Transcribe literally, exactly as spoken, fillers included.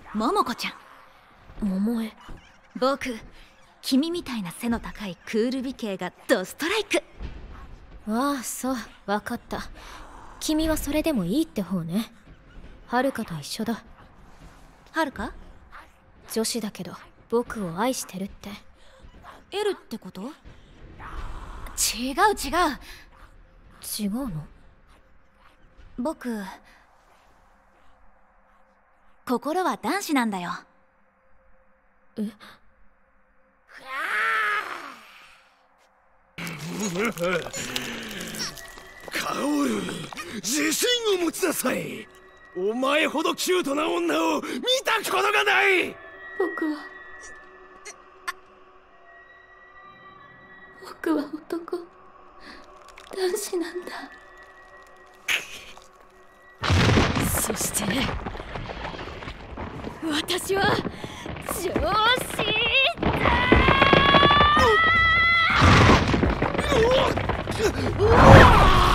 桃子ちゃん。 桃江。 僕、君みたいな背の高いクール美形がドストライク。 ああ、そう、分かった。君はそれでもいいって方ね。はるかと一緒だ。 はるか？ 女子だけど僕を愛してるって。 エルってこと？違う違う。 違うの？ 僕、心は男子なんだよ。 え？ カオル、自信を持ちなさい。お前ほどキュートな女を見たことがない。 僕は僕は男、男子なんだ。そして私は上司だ。うわっ